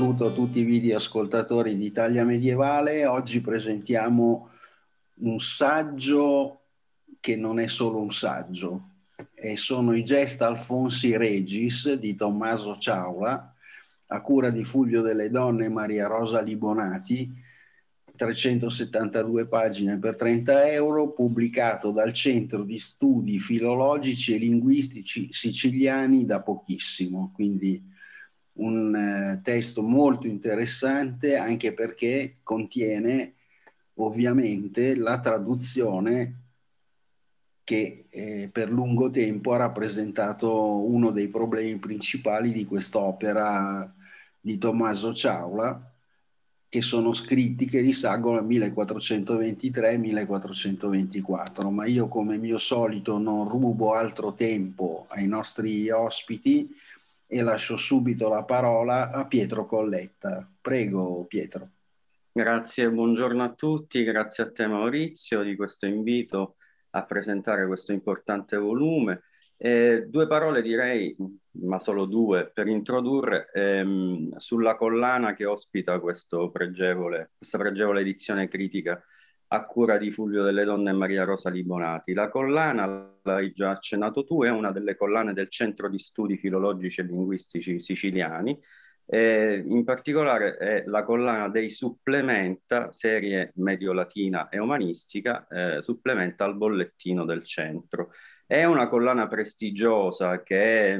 saluto a tutti i videoascoltatori di Italia Medievale. Oggi presentiamo un saggio che non è solo un saggio, e sono i Gesta Alfonsi Regis di Tommaso Ciaula, a cura di Fulvio delle Donne e Maria Rosa Libonati, 372 pagine per 30 euro, pubblicato dal Centro di Studi Filologici e Linguistici Siciliani da pochissimo, quindi un testo molto interessante, anche perché contiene ovviamente la traduzione che per lungo tempo ha rappresentato uno dei problemi principali di quest'opera di Tommaso Ciaula, che sono scritti che risalgono al 1423-1424, ma io, come mio solito, non rubo altro tempo ai nostri ospiti e lascio subito la parola a Pietro Colletta. Prego, Pietro. Grazie, buongiorno a tutti, grazie a te Maurizio di questo invito a presentare questo importante volume. Due parole direi, ma solo due, per introdurre sulla collana che ospita questa pregevole edizione critica a cura di Fulvio delle Donne e Maria Rosa Libonati. La collana, l'hai già accennato tu, è una delle collane del Centro di Studi Filologici e Linguistici Siciliani. In particolare è la collana dei Supplementa, serie medio-latina e umanistica, supplementa al bollettino del centro. È una collana prestigiosa che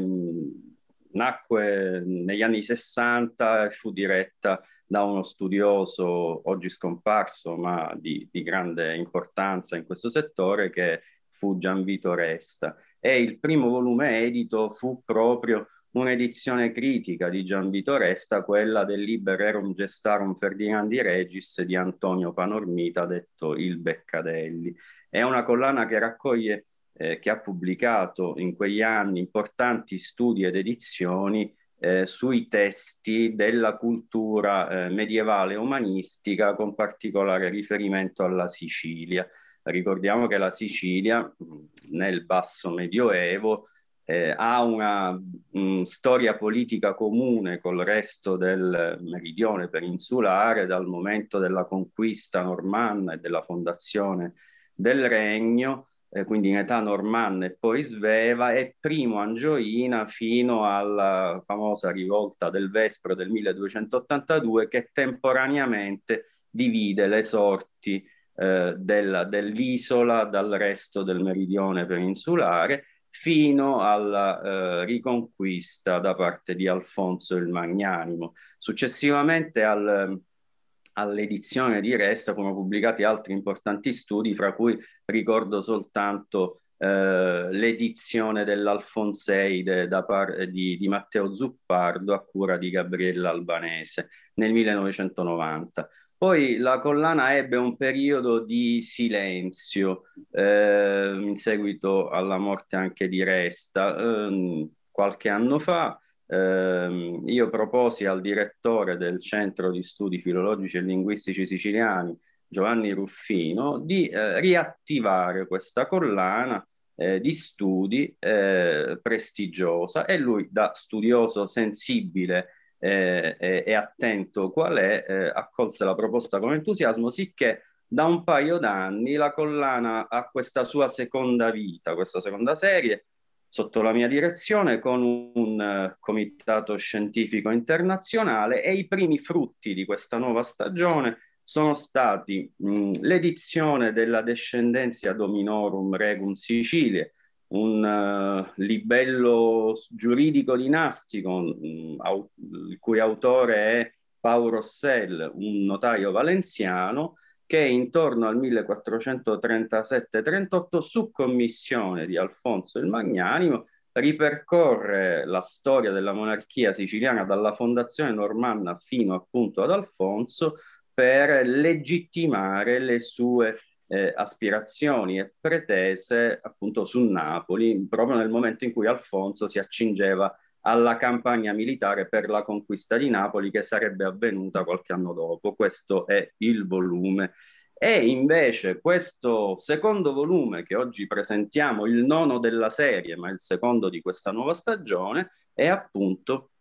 nacque negli anni 60 e fu diretta da uno studioso oggi scomparso, ma di grande importanza in questo settore, che fu Gianvito Resta. E il primo volume edito fu proprio un'edizione critica di Gianvito Resta, quella del Liber Rerum Gestarum Ferdinandi Regis di Antonio Panormita, detto il Beccadelli. È una collana che raccoglie, che ha pubblicato in quegli anni importanti studi ed edizioni sui testi della cultura medievale umanistica, con particolare riferimento alla Sicilia. Ricordiamo che la Sicilia nel basso medioevo ha una storia politica comune col resto del meridione peninsulare dal momento della conquista normanna e della fondazione del regno, quindi in età normanna e poi sveva, e primo angioina fino alla famosa rivolta del Vespro del 1282, che temporaneamente divide le sorti dell'isola dal resto del meridione peninsulare, fino alla riconquista da parte di Alfonso il Magnanimo. Successivamente all'edizione di Resta furono pubblicati altri importanti studi, fra cui ricordo soltanto l'edizione dell'Alfonsei di Matteo Zuppardo a cura di Gabriella Albanese nel 1990. Poi la collana ebbe un periodo di silenzio in seguito alla morte anche di Resta. Qualche anno fa io proposi al direttore del Centro di Studi Filologici e Linguistici Siciliani, Giovanni Ruffino, di riattivare questa collana di studi prestigiosa, e lui, da studioso sensibile e attento qual è, accolse la proposta con entusiasmo, sicché da un paio d'anni la collana ha questa sua seconda vita, questa seconda serie, sotto la mia direzione, con un comitato scientifico internazionale, e i primi frutti di questa nuova stagione sono stati l'edizione della Descendentia Dominorum Regum Siciliae, un libello giuridico dinastico il cui autore è Paolo Rossell, un notaio valenziano, che intorno al 1437-38, su commissione di Alfonso il Magnanimo, ripercorre la storia della monarchia siciliana dalla fondazione normanna fino appunto ad Alfonso, per legittimare le sue aspirazioni e pretese appunto su Napoli, proprio nel momento in cui Alfonso si accingeva alla campagna militare per la conquista di Napoli, che sarebbe avvenuta qualche anno dopo. Questo è il volume. E invece questo secondo volume, che oggi presentiamo, il nono della serie, ma il secondo di questa nuova stagione, è appunto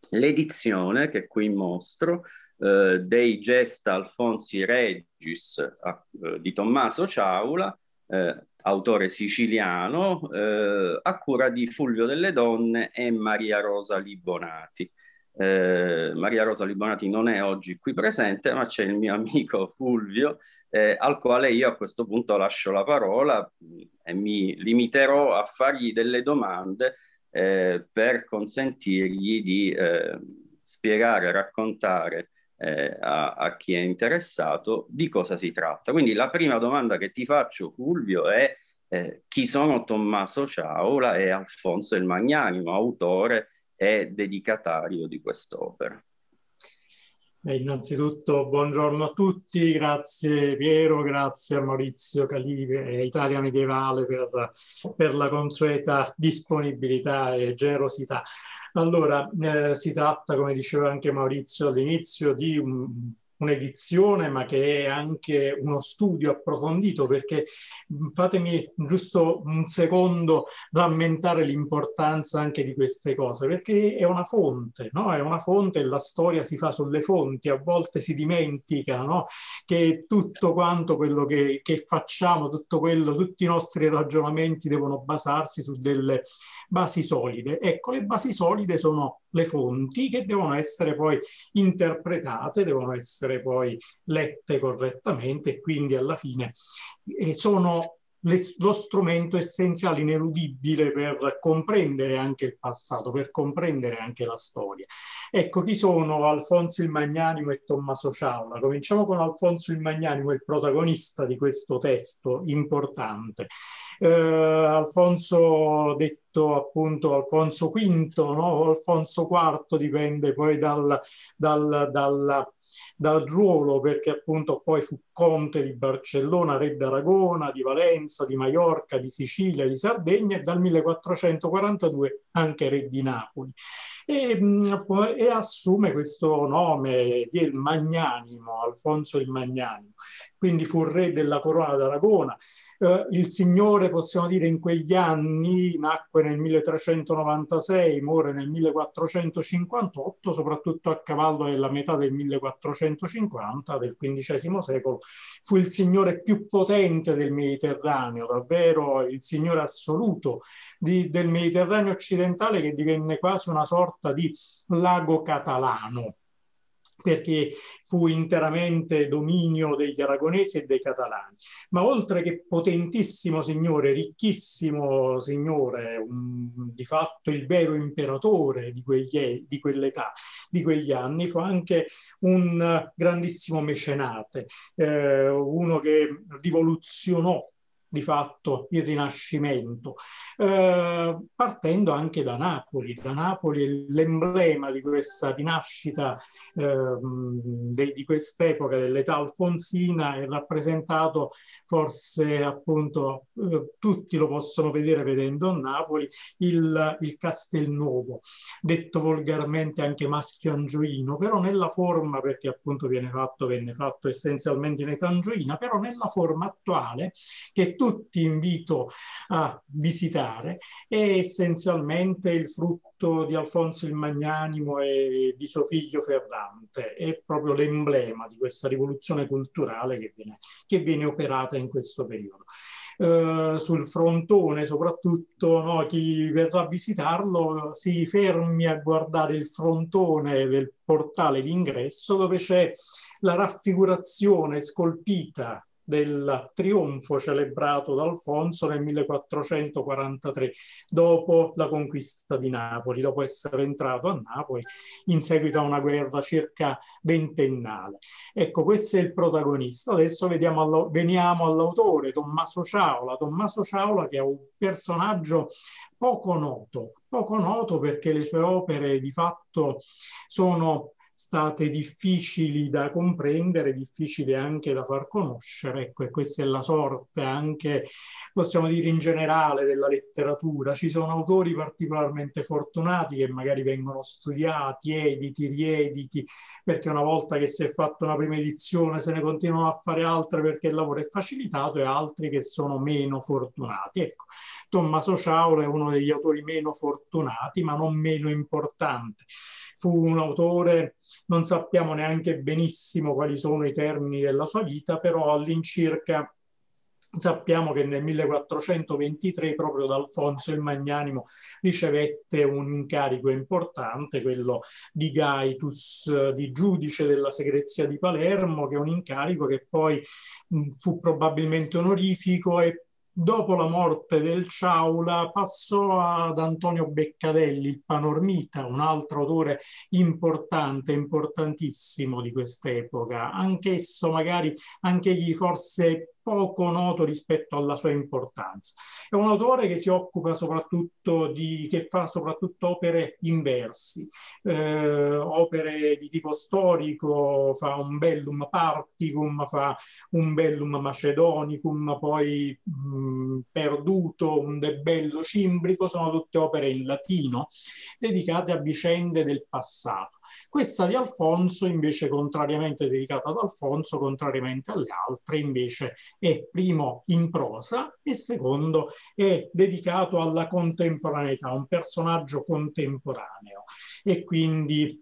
l'edizione che qui mostro dei Gesta Alfonsi Regis di Tommaso Ciaula, autore siciliano, a cura di Fulvio Delle Donne e Maria Rosa Libonati. Maria Rosa Libonati non è oggi qui presente, ma c'è il mio amico Fulvio, al quale io a questo punto lascio la parola e mi limiterò a fargli delle domande per consentirgli di spiegare, raccontare a chi è interessato di cosa si tratta. Quindi la prima domanda che ti faccio, Fulvio, è chi sono Tommaso Ciaula e Alfonso il Magnanimo, autore e dedicatario di quest'opera? Innanzitutto buongiorno a tutti, grazie Piero, grazie a Maurizio Calive e Italia Medievale per la consueta disponibilità e generosità. Allora, si tratta, come diceva anche Maurizio all'inizio, di un'edizione, ma che è anche uno studio approfondito, perché fatemi giusto un secondo rammentare l'importanza anche di queste cose, perché è una fonte, no? È una fonte e la storia si fa sulle fonti. A volte si dimentica, no? Che tutto quanto quello che facciamo, tutti i nostri ragionamenti devono basarsi su delle basi solide. Ecco, le basi solide sono le fonti che devono essere poi interpretate, devono essere poi lette correttamente e quindi alla fine sono lo strumento essenziale, ineludibile per comprendere anche il passato, per comprendere anche la storia. Ecco, chi sono Alfonso il Magnanimo e Tommaso Ciaula? Cominciamo con Alfonso il Magnanimo, il protagonista di questo testo importante. Alfonso, detto appunto Alfonso V, no? Alfonso IV, dipende poi dal ruolo, perché appunto poi fu conte di Barcellona, re d'Aragona, di Valenza, di Maiorca, di Sicilia, di Sardegna, e dal 1442 anche re di Napoli. E assume questo nome di Magnanimo, Alfonso il Magnanimo. Quindi fu re della corona d'Aragona. Il signore, possiamo dire, in quegli anni nacque nel 1396, muore nel 1458, soprattutto a cavallo della metà del 1450 del XV secolo. Fu il signore più potente del Mediterraneo, davvero il signore assoluto del Mediterraneo occidentale, che divenne quasi una sorta di lago catalano, perché fu interamente dominio degli aragonesi e dei catalani. Ma oltre che potentissimo signore, ricchissimo signore, di fatto il vero imperatore di quell'età, di quegli anni, fu anche un grandissimo mecenate, uno che rivoluzionò di fatto il Rinascimento, partendo anche da Napoli. Da Napoli l'emblema di questa rinascita di quest'epoca dell'età alfonsina è rappresentato, forse appunto tutti lo possono vedere vedendo a Napoli, il Castelnuovo, detto volgarmente anche Maschio Angioino, però nella forma, perché appunto venne fatto essenzialmente in età angioina, però nella forma attuale, che tutti invito a visitare, è essenzialmente il frutto di Alfonso il Magnanimo e di suo figlio Ferrante. È proprio l'emblema di questa rivoluzione culturale che viene operata in questo periodo. Sul frontone, soprattutto, no, chi verrà a visitarlo si fermi a guardare il frontone del portale d'ingresso, dove c'è la raffigurazione scolpita del trionfo celebrato da Alfonso nel 1443, dopo la conquista di Napoli, dopo essere entrato a Napoli in seguito a una guerra circa ventennale. Ecco, questo è il protagonista. Adesso veniamo all'autore, Tommaso Ciaula. Tommaso Ciaula, che è un personaggio poco noto perché le sue opere di fatto sono state difficili da comprendere, difficili anche da far conoscere. Ecco, e questa è la sorte anche, possiamo dire, in generale della letteratura. Ci sono autori particolarmente fortunati che magari vengono studiati, editi, riediti, perché una volta che si è fatta una prima edizione se ne continuano a fare altre perché il lavoro è facilitato, e altri che sono meno fortunati. Ecco, Tommaso Ciaula è uno degli autori meno fortunati, ma non meno importante. fu un autore, non sappiamo neanche benissimo quali sono i termini della sua vita, però all'incirca sappiamo che nel 1423 proprio da Alfonso il Magnanimo ricevette un incarico importante, quello di Gaitus, di giudice della segretia di Palermo, che è un incarico che poi fu probabilmente onorifico e dopo la morte del Ciaula passò ad Antonio Beccadelli, il Panormita, un altro autore importante, importantissimo di quest'epoca, anch'esso magari anch'egli forse poco noto rispetto alla sua importanza. È un autore che si occupa soprattutto che fa soprattutto opere in versi, opere di tipo storico, fa un bellum particum, fa un bellum macedonicum, poi perduto, un de bello cimbrico, sono tutte opere in latino dedicate a vicende del passato. Questa di Alfonso invece, contrariamente dedicata ad Alfonso, contrariamente alle altre, invece è primo in prosa e secondo è dedicato alla contemporaneità, un personaggio contemporaneo. E quindi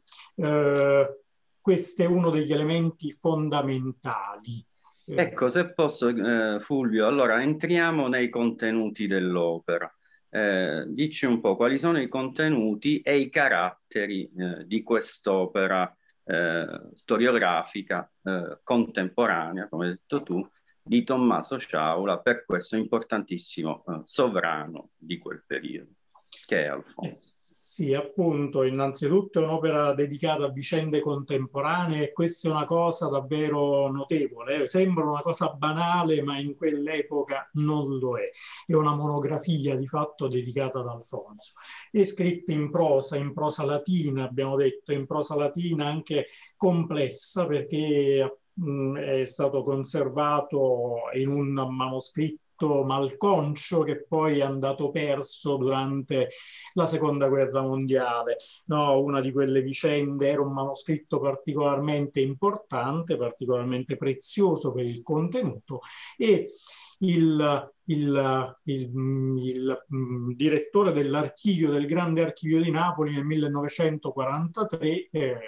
questo è uno degli elementi fondamentali. Ecco, se posso, Fulvio, allora entriamo nei contenuti dell'opera. Dici un po' quali sono i contenuti e i caratteri di quest'opera storiografica contemporanea, come hai detto tu, di Tommaso Sciaula, per questo importantissimo sovrano di quel periodo, che è Alfonso. Sì, appunto, innanzitutto è un'opera dedicata a vicende contemporanee e questa è una cosa davvero notevole. Sembra una cosa banale, ma in quell'epoca non lo è. È una monografia di fatto dedicata ad Alfonso. È scritta in prosa latina, abbiamo detto, in prosa latina anche complessa perché è stato conservato in un manoscritto malconcio che poi è andato perso durante la seconda guerra mondiale. No, una di quelle vicende, era un manoscritto particolarmente importante, particolarmente prezioso per il contenuto e il direttore dell'archivio, del grande archivio di Napoli nel 1943,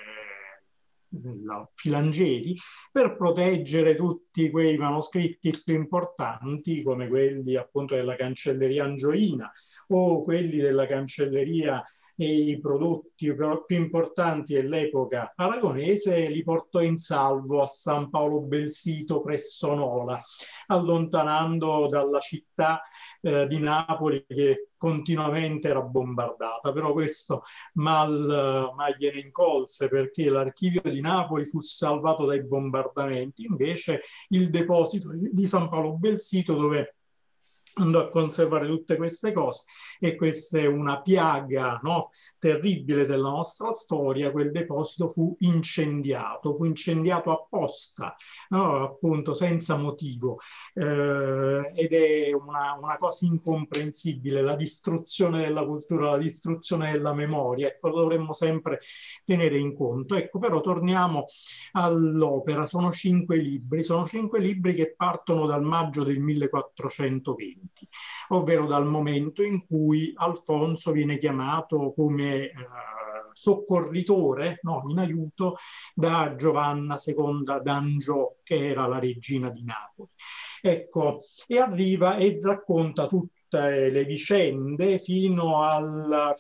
Filangeri, per proteggere tutti quei manoscritti più importanti come quelli appunto della cancelleria angioina o quelli della cancelleria e i prodotti più importanti dell'epoca aragonese, li portò in salvo a San Paolo Belsito presso Nola, allontanando dalla città di Napoli che continuamente era bombardata. Però questo mal gliene incolse perché l'archivio di Napoli fu salvato dai bombardamenti, invece il deposito di San Paolo Belsito, dove andò a conservare tutte queste cose, e questa è una piaga, no, terribile della nostra storia. Quel deposito fu incendiato apposta, no, appunto senza motivo, ed è una cosa incomprensibile, la distruzione della cultura, la distruzione della memoria. Ecco, lo dovremmo sempre tenere in conto. Ecco, però torniamo all'opera. Sono 5 libri che partono dal maggio del 1420, ovvero dal momento in cui Alfonso viene chiamato come soccorritore, no, in aiuto, da Giovanna II d'Angiò, che era la regina di Napoli. Ecco, e arriva e racconta tutte le vicende fino al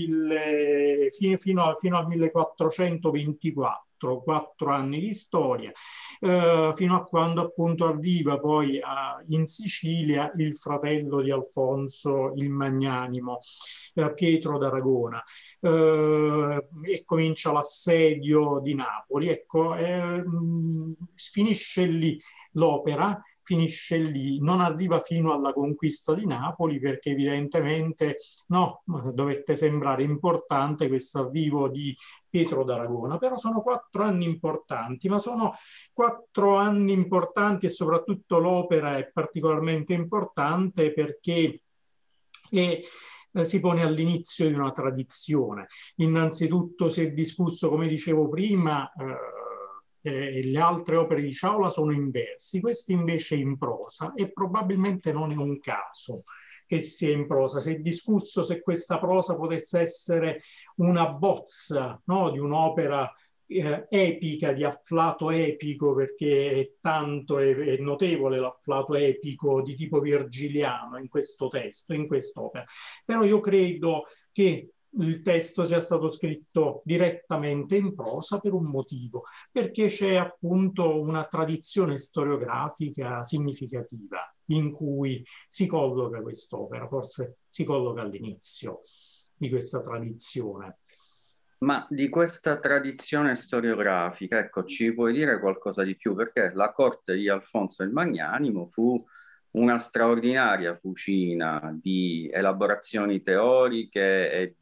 1424, 4 anni di storia, fino a quando appunto arriva poi in Sicilia il fratello di Alfonso il Magnanimo, Pietro d'Aragona, e comincia l'assedio di Napoli. Ecco, finisce lì l'opera, finisce lì, non arriva fino alla conquista di Napoli perché evidentemente no, dovette sembrare importante questo arrivo di Pietro d'Aragona. Però sono 4 anni importanti, ma sono 4 anni importanti e soprattutto l'opera è particolarmente importante perché si pone all'inizio di una tradizione. Innanzitutto si è discusso, come dicevo prima, le altre opere di Sciaula sono in versi, questi invece in prosa, e probabilmente non è un caso che sia in prosa. Si è discusso se questa prosa potesse essere una bozza, no, di un'opera epica, di afflato epico, perché è tanto, è notevole l'afflato epico di tipo virgiliano in questo testo, in quest'opera. Però io credo che il testo sia stato scritto direttamente in prosa per un motivo, perché c'è appunto una tradizione storiografica significativa in cui si colloca quest'opera, forse si colloca all'inizio di questa tradizione. Ma di questa tradizione storiografica, ecco, ci puoi dire qualcosa di più? Perché la corte di Alfonso il Magnanimo fu una straordinaria fucina di elaborazioni teoriche e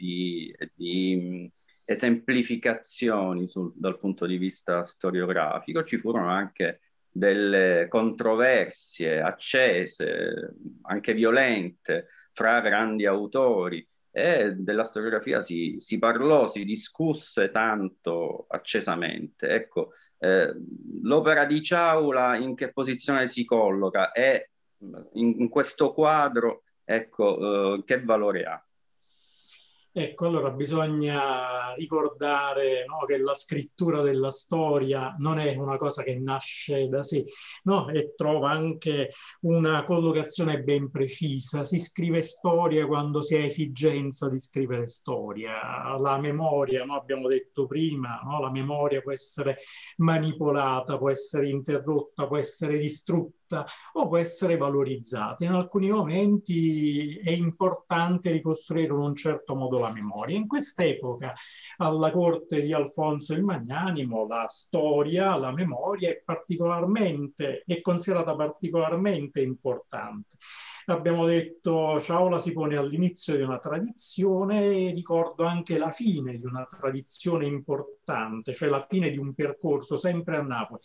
di esemplificazioni dal punto di vista storiografico. Ci furono anche delle controversie accese, anche violente, fra grandi autori. E della storiografia si parlò, si discusse tanto accesamente. Ecco, l'opera di Ciaula in che posizione si colloca e in questo quadro, ecco, che valore ha? Ecco, allora bisogna ricordare, no, che la scrittura della storia non è una cosa che nasce da sé, no? E trova anche una collocazione ben precisa. Si scrive storia quando si ha esigenza di scrivere storia. La memoria, no, abbiamo detto prima, no? La memoria può essere manipolata, può essere interrotta, può essere distrutta o può essere valorizzata. In alcuni momenti è importante ricostruire in un certo modo la memoria. In quest'epoca, alla corte di Alfonso il Magnanimo, la storia, la memoria è considerata particolarmente importante. Abbiamo detto, Ciaula si pone all'inizio di una tradizione, ricordo anche la fine di una tradizione importante, cioè la fine di un percorso sempre a Napoli,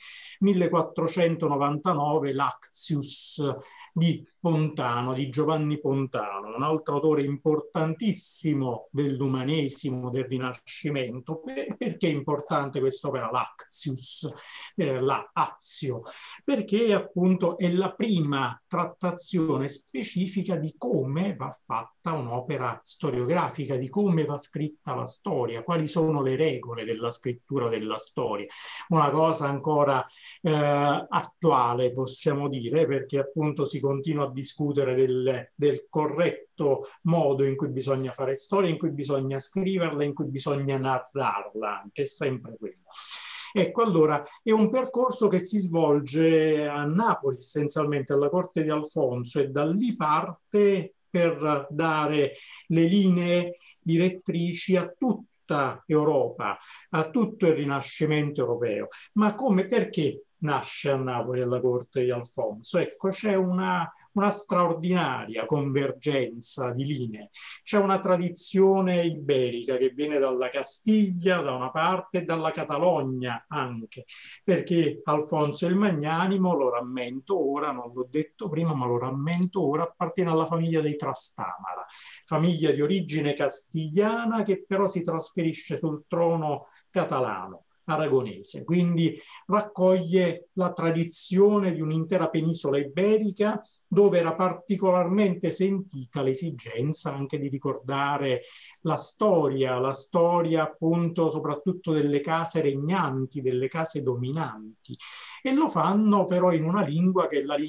1499, l'Actius di Pontano, di Giovanni Pontano, un altro autore importantissimo dell'umanesimo, del Rinascimento. Perché è importante quest'opera, l'Actius, la Azio? Perché appunto è la prima trattazione specifica di come va fatta un'opera storiografica, di come va scritta la storia, quali sono le regole della scrittura della storia. Una cosa ancora attuale, possiamo dire, perché appunto si continua a discutere del corretto modo in cui bisogna fare storia, in cui bisogna scriverla, in cui bisogna narrarla, anche è sempre quello. Ecco, allora, è un percorso che si svolge a Napoli, essenzialmente alla corte di Alfonso, e da lì parte per dare le linee direttrici a tutta Europa, a tutto il Rinascimento europeo. Ma come, perché nasce a Napoli alla corte di Alfonso? Ecco, c'è una straordinaria convergenza di linee. C'è una tradizione iberica che viene dalla Castiglia da una parte e dalla Catalogna anche, perché Alfonso il Magnanimo, lo rammento ora, non l'ho detto prima, ma lo rammento ora, appartiene alla famiglia dei Trastamara, famiglia di origine castigliana che però si trasferisce sul trono catalano, aragonese, quindi raccoglie la tradizione di un'intera penisola iberica dove era particolarmente sentita l'esigenza anche di ricordare la storia appunto soprattutto delle case regnanti, delle case dominanti, e lo fanno però in una lingua che è la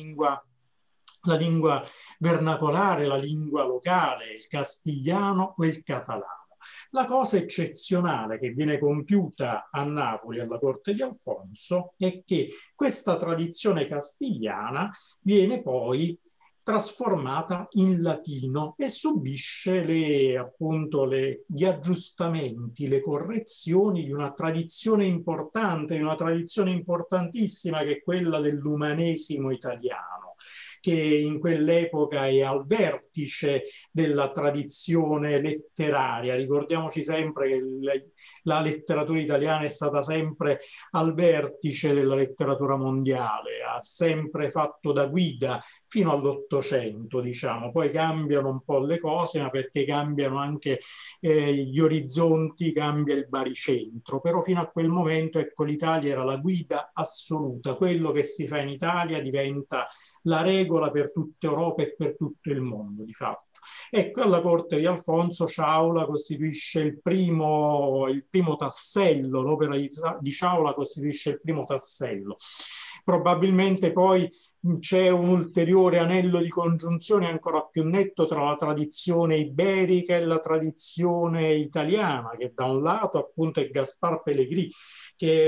lingua vernacolare, la lingua locale, il castigliano o il catalano. La cosa eccezionale che viene compiuta a Napoli alla corte di Alfonso è che questa tradizione castigliana viene poi trasformata in latino e subisce gli aggiustamenti, le correzioni di una tradizione importante, di una tradizione importantissima che è quella dell'umanesimo italiano, che in quell'epoca è al vertice della tradizione letteraria. Ricordiamoci sempre che la letteratura italiana è stata sempre al vertice della letteratura mondiale, ha sempre fatto da guida fino all'800, diciamo. Poi cambiano un po' le cose, ma perché cambiano anche gli orizzonti, cambia il baricentro, però fino a quel momento, ecco, l'Italia era la guida assoluta. Quello che si fa in Italia diventa la regola per tutta Europa e per tutto il mondo, di fatto. Ecco, alla corte di Alfonso Sciaula costituisce il primo tassello, l'opera di Sciaula costituisce il primo tassello. Probabilmente poi c'è un ulteriore anello di congiunzione ancora più netto tra la tradizione iberica e la tradizione italiana, che da un lato appunto è Gaspar Pellegrini, che è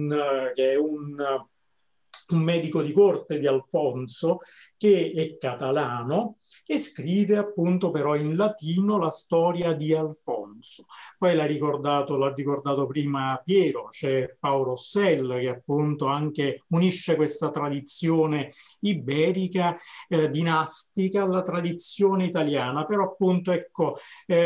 un medico di corte di Alfonso, che è catalano e scrive appunto però in latino la storia di Alfonso. Poi l'ha ricordato prima Piero, c'è Paolo Rossell che appunto anche unisce questa tradizione iberica dinastica alla tradizione italiana, però appunto ecco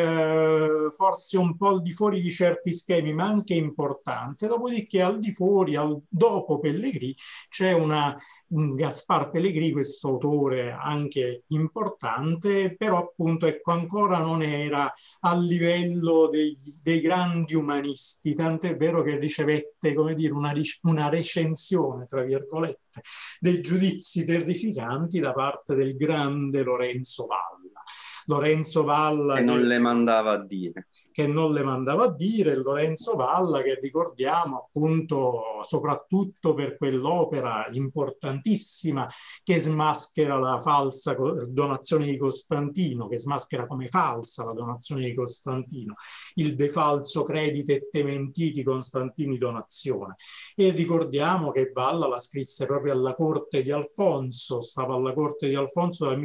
forse un po' al di fuori di certi schemi, ma anche importante. Dopodiché al di fuori, dopo Pellegrini, c'è un Gaspar Pellegrini, questo autore anche importante, però appunto ecco ancora non era a livello dei grandi umanisti, tant'è vero che ricevette, come dire, una recensione, tra virgolette, dei giudizi terrificanti da parte del grande Lorenzo Valla. Lorenzo Valla che non le mandava a dire. Che non le mandava a dire, Lorenzo Valla, che ricordiamo appunto soprattutto per quell'opera importantissima che smaschera la falsa donazione di Costantino, che smaschera come falsa la donazione di Costantino, il de falso credite et te mentiti Costantini donazione. E ricordiamo che Valla la scrisse proprio alla corte di Alfonso, stava alla corte di Alfonso dal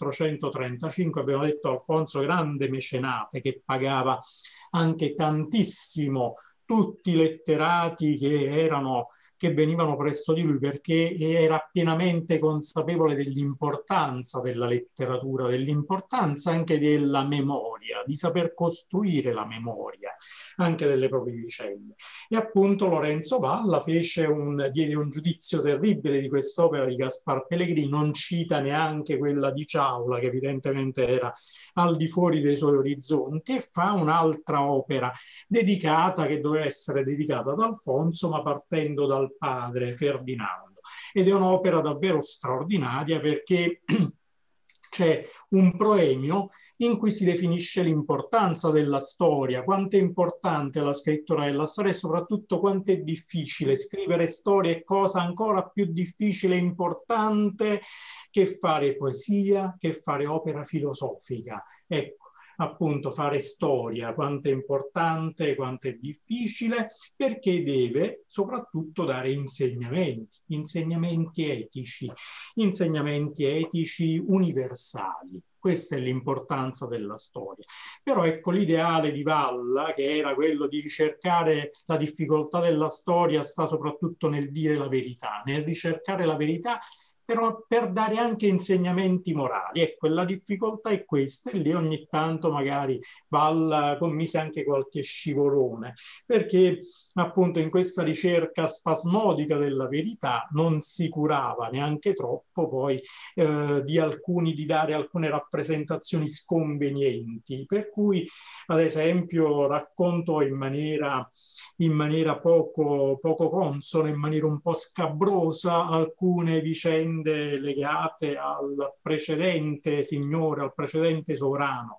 1435, abbiamo detto Alfonso grande mecenate che pagava anche tantissimo tutti i letterati che venivano presso di lui, perché era pienamente consapevole dell'importanza della letteratura, dell'importanza anche della memoria, di saper costruire la memoria anche delle proprie vicende. E appunto Lorenzo Valla diede un giudizio terribile di quest'opera di Gaspar Pellegrini, non cita neanche quella di Sciaula, che evidentemente era al di fuori dei suoi orizzonti, e fa un'altra opera che doveva essere dedicata ad Alfonso, ma partendo dal padre Ferdinando. Ed è un'opera davvero straordinaria, perché c'è un proemio in cui si definisce l'importanza della storia, quanto è importante la scrittura della storia e soprattutto quanto è difficile scrivere storie, è cosa ancora più difficile e importante che fare poesia, che fare opera filosofica. Ecco, appunto fare storia, quanto è importante, quanto è difficile, perché deve soprattutto dare insegnamenti etici universali. Questa è l'importanza della storia. Però ecco l'ideale di Valla, che era quello di ricercare la difficoltà della storia, sta soprattutto nel dire la verità, nel ricercare la verità, però per dare anche insegnamenti morali. Ecco, la difficoltà è questa, e lì ogni tanto magari Valla commise anche qualche scivolone, perché appunto in questa ricerca spasmodica della verità non si curava neanche troppo poi di dare alcune rappresentazioni sconvenienti, per cui ad esempio racconto in maniera poco consona, in maniera un po' scabrosa, alcune vicende legate al precedente signore, al precedente sovrano,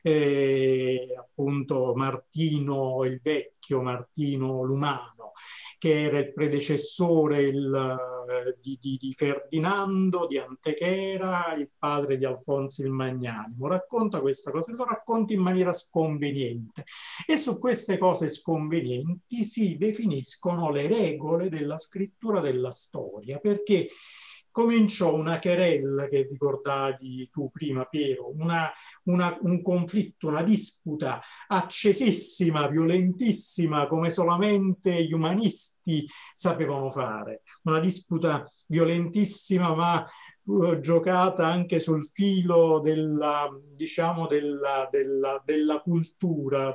appunto Martino il Vecchio, Martino l'Umano, che era il predecessore di Ferdinando, di Antechera, il padre di Alfonso il Magnanimo. Racconta questa cosa e lo racconta in maniera sconveniente. E su queste cose sconvenienti si definiscono le regole della scrittura della storia, perché cominciò una querella che ricordavi tu prima, Piero, un conflitto, una disputa accesissima, violentissima, come solamente gli umanisti sapevano fare. Una disputa violentissima, ma giocata anche sul filo della, diciamo, della cultura,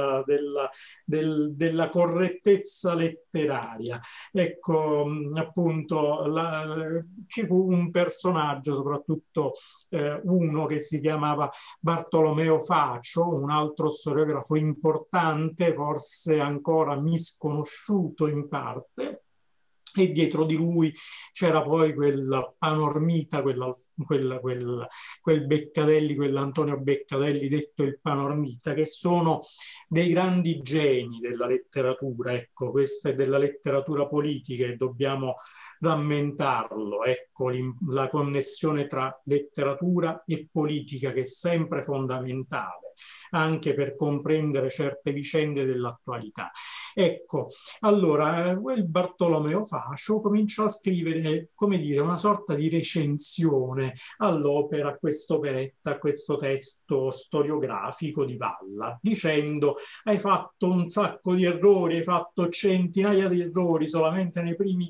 della correttezza letteraria. Ecco, appunto, ci fu un personaggio, soprattutto uno che si chiamava Bartolomeo Facio, un altro storiografo importante, forse ancora misconosciuto in parte, e dietro di lui c'era poi quel Panormita, quel Beccadelli, quell'Antonio Beccadelli detto il Panormita, che sono dei grandi geni della letteratura. Ecco, questa è della letteratura politica e dobbiamo rammentarlo. Ecco, la connessione tra letteratura e politica, che è sempre fondamentale anche per comprendere certe vicende dell'attualità. Ecco, allora, il Bartolomeo Facio cominciò a scrivere, come dire, una sorta di recensione all'opera, a quest'operetta, a questo testo storiografico di Valla, dicendo: hai fatto un sacco di errori, hai fatto centinaia di errori, solamente nelle prime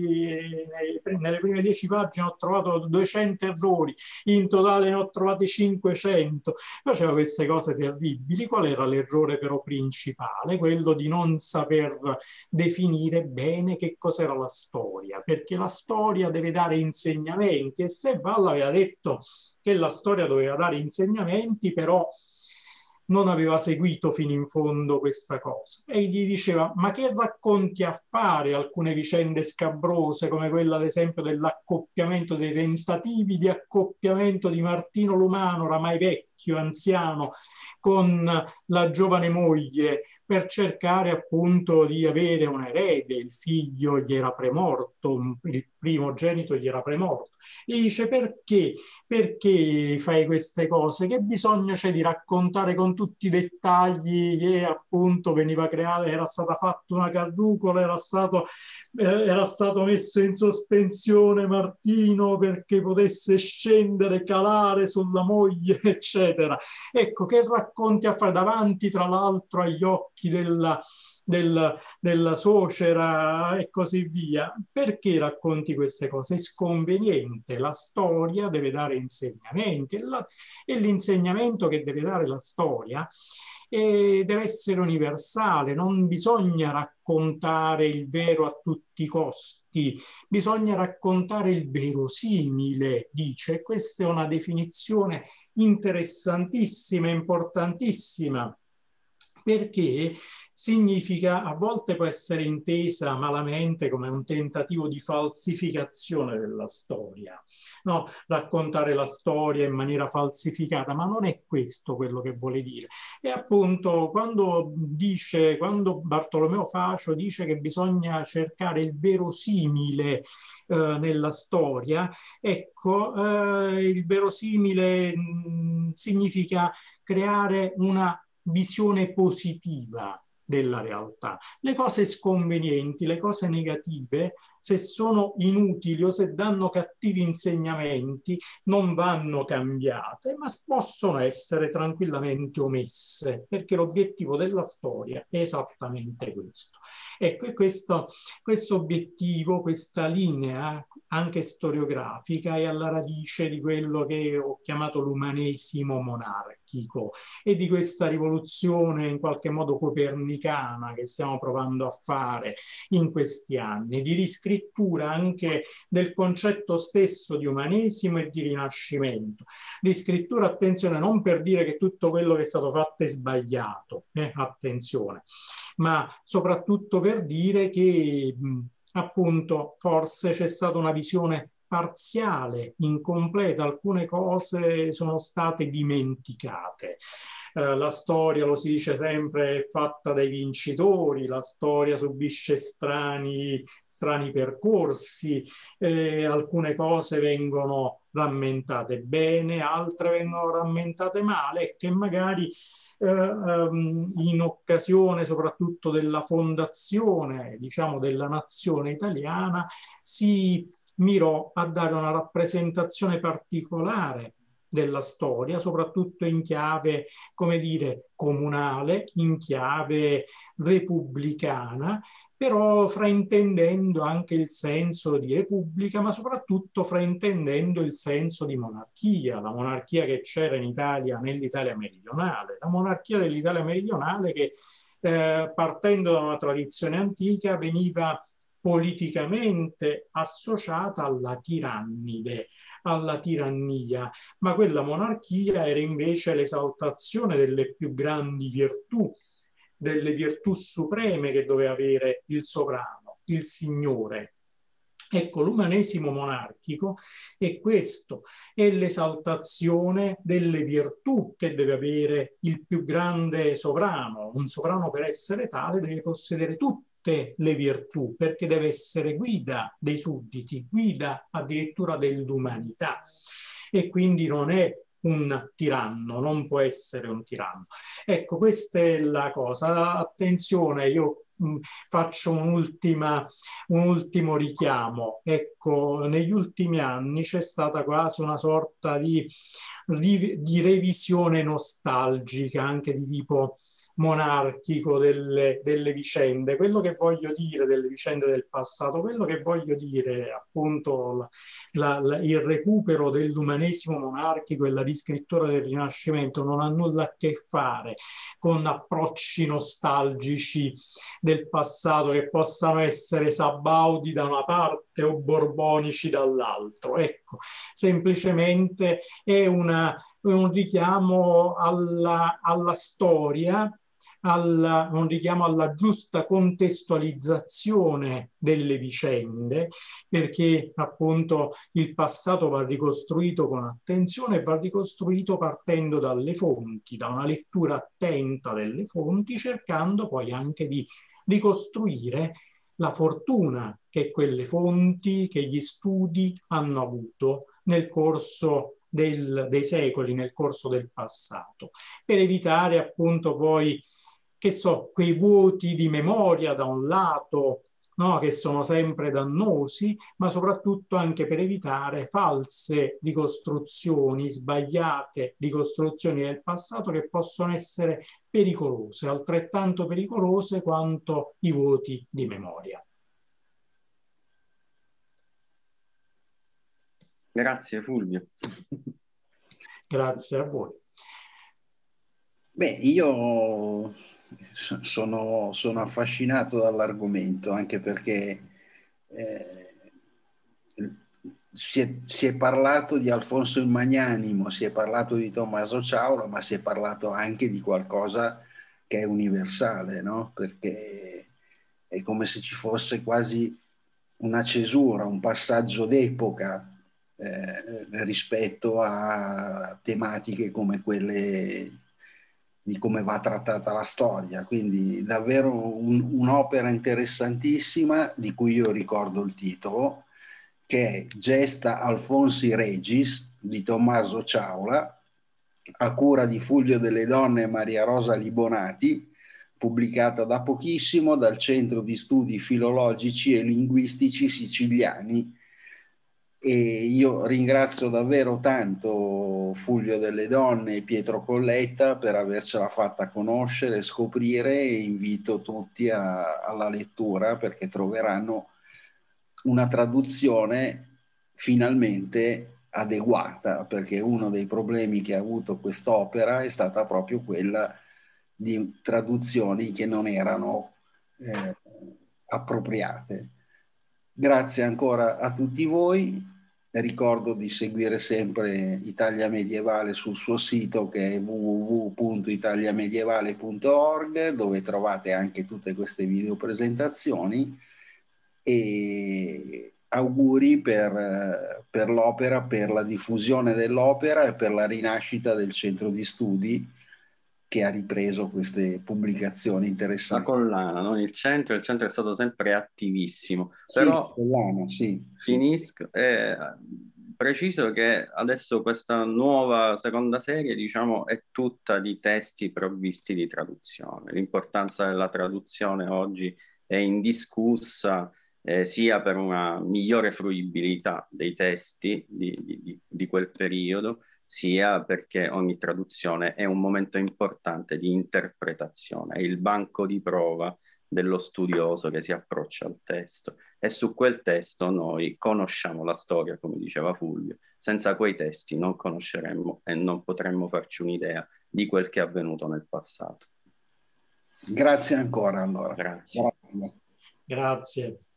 10 pagine ho trovato 200 errori, in totale ne ho trovati 500. Faceva queste cose terribili. Qual era l'errore però principale? Quello di non saper definire bene che cos'era la storia, perché la storia deve dare insegnamenti, e se Valla aveva detto che la storia doveva dare insegnamenti, però non aveva seguito fino in fondo questa cosa, e gli diceva: ma che racconti a fare alcune vicende scabrose, come quella ad esempio dell'accoppiamento, dei tentativi di accoppiamento di Martino Lumano, oramai vecchio, anziano, con la giovane moglie, per cercare appunto di avere un erede. Il figlio gli era premorto, il primogenito gli era premorto. E dice: perché fai queste cose? Che bisogno c'è di raccontare con tutti i dettagli che appunto veniva creata, era stata fatta una carrucola, era stato messo in sospensione Martino perché potesse scendere, calare sulla moglie, eccetera. Ecco, che racconti a fare davanti, tra l'altro, agli occhi della suocera e così via. Perché racconti queste cose? È sconveniente. La storia deve dare insegnamenti, e l'insegnamento che deve dare la storia deve essere universale. Non bisogna raccontare il vero a tutti i costi, bisogna raccontare il verosimile, dice. Questa è una definizione interessantissima, importantissima, perché significa, a volte può essere intesa malamente come un tentativo di falsificazione della storia, no? Raccontare la storia in maniera falsificata, ma non è questo quello che vuole dire. E appunto quando Bartolomeo Facio dice che bisogna cercare il verosimile nella storia, ecco, il verosimile significa creare una visione positiva della realtà. Le cose sconvenienti, le cose negative, se sono inutili o se danno cattivi insegnamenti, non vanno cambiate, ma possono essere tranquillamente omesse, perché l'obiettivo della storia è esattamente questo. Ecco, e questo obiettivo, questa linea anche storiografica, è alla radice di quello che ho chiamato l'umanesimo monarchico e di questa rivoluzione in qualche modo copernicana che stiamo provando a fare in questi anni, di riscrittura anche del concetto stesso di umanesimo e di rinascimento. Riscrittura, attenzione, non per dire che tutto quello che è stato fatto è sbagliato, attenzione, ma soprattutto per dire che appunto forse c'è stata una visione parziale, incompleta, alcune cose sono state dimenticate. La storia, lo si dice sempre, è fatta dai vincitori, la storia subisce strani percorsi, alcune cose vengono rammentate bene, altre vengono rammentate male, e che magari in occasione soprattutto della fondazione, diciamo, della nazione italiana, si mirò a dare una rappresentazione particolare della storia, soprattutto in chiave, come dire, comunale, in chiave repubblicana, però fraintendendo anche il senso di repubblica, ma soprattutto fraintendendo il senso di monarchia, la monarchia che c'era in Italia, nell'Italia meridionale, la monarchia dell'Italia meridionale che partendo da una tradizione antica veniva politicamente associata alla tirannide, alla tirannia, ma quella monarchia era invece l'esaltazione delle più grandi virtù, delle virtù supreme che doveva avere il sovrano, il signore. Ecco, l'umanesimo monarchico è questo, è l'esaltazione delle virtù che deve avere il più grande sovrano. Un sovrano, per essere tale, deve possedere tutte le virtù, perché deve essere guida dei sudditi, guida addirittura dell'umanità. E quindi non è un tiranno, non può essere un tiranno. Ecco, questa è la cosa. Attenzione, io faccio un ultimo richiamo. Ecco, negli ultimi anni c'è stata quasi una sorta di revisione nostalgica, anche di tipo monarchico delle vicende. Quello che voglio dire delle vicende del passato, quello che voglio dire appunto il recupero dell'umanesimo monarchico e la riscrittura del Rinascimento non ha nulla a che fare con approcci nostalgici del passato che possano essere sabaudi da una parte o borbonici dall'altro. Ecco, semplicemente è un richiamo alla storia, un richiamo alla giusta contestualizzazione delle vicende, perché appunto il passato va ricostruito con attenzione e va ricostruito partendo dalle fonti, da una lettura attenta delle fonti, cercando poi anche di ricostruire la fortuna che quelle fonti, che gli studi hanno avuto nel corso dei secoli, nel corso del passato, per evitare appunto poi, che so, quei vuoti di memoria da un lato, no, che sono sempre dannosi, ma soprattutto anche per evitare false ricostruzioni, sbagliate ricostruzioni del passato che possono essere pericolose, altrettanto pericolose quanto i vuoti di memoria. Grazie Fulvio. Grazie a voi. Beh, io sono affascinato dall'argomento, anche perché si è parlato di Alfonso il Magnanimo, si è parlato di Tommaso Ciaula, ma si è parlato anche di qualcosa che è universale, no? Perché è come se ci fosse quasi una cesura, un passaggio d'epoca rispetto a tematiche come quelle di come va trattata la storia. Quindi davvero un'opera interessantissima, di cui io ricordo il titolo, che è Gesta Alfonsi Regis di Tommaso Ciaula, a cura di Fulvio delle Donne e Maria Rosa Libonati, pubblicata da pochissimo dal Centro di Studi Filologici e Linguistici Siciliani. E io ringrazio davvero tanto Fulvio delle Donne e Pietro Colletta per avercela fatta conoscere e scoprire, e invito tutti alla lettura, perché troveranno una traduzione finalmente adeguata, perché uno dei problemi che ha avuto quest'opera è stata proprio quella di traduzioni che non erano appropriate. Grazie ancora a tutti voi. Ricordo di seguire sempre Italia Medievale sul suo sito, che è www.italiamedievale.org, dove trovate anche tutte queste videopresentazioni, e auguri per l'opera, per la diffusione dell'opera e per la rinascita del centro di studi, che ha ripreso queste pubblicazioni interessanti. La collana, non il centro è stato sempre attivissimo. Sì, però la collana, sì. Finisco, preciso che adesso questa nuova seconda serie, diciamo, è tutta di testi provvisti di traduzione. L'importanza della traduzione oggi è indiscussa, sia per una migliore fruibilità dei testi di quel periodo, sia perché ogni traduzione è un momento importante di interpretazione, è il banco di prova dello studioso che si approccia al testo, e su quel testo noi conosciamo la storia, come diceva Fulvio. Senza quei testi non conosceremmo e non potremmo farci un'idea di quel che è avvenuto nel passato. Grazie ancora allora. Grazie. Grazie.